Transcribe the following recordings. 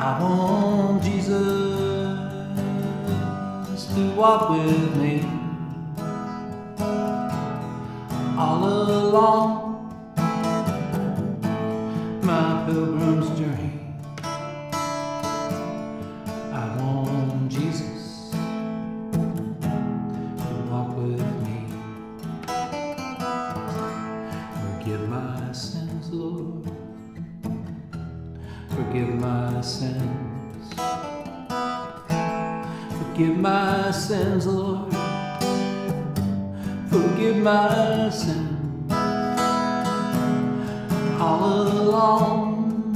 I want Jesus to walk with me all along my pilgrim's journey. I want Jesus to walk with me. Forgive my sins, Lord. Forgive my sins. Forgive my sins, Lord. Forgive my sins. All along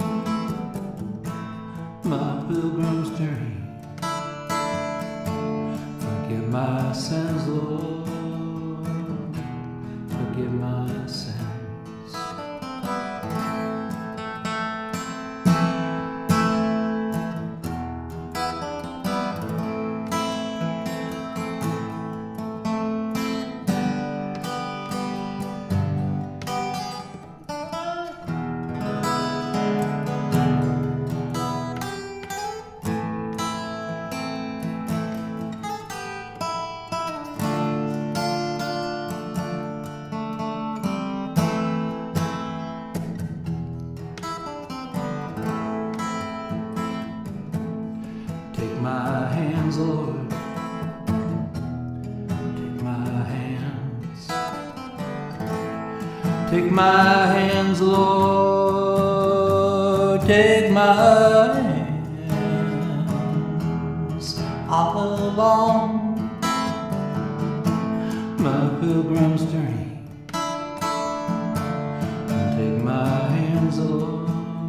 my pilgrim's journey. Forgive my sins, Lord. Forgive my sins. Take my hands, Lord. Take my hands. Take my hands, Lord. Take my hands. All along my pilgrim's journey. Take my hands, Lord.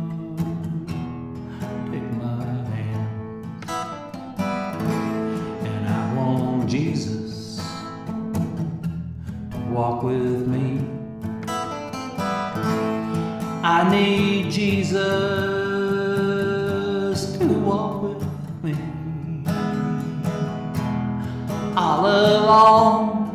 Jesus, walk with me. I need Jesus to walk with me all along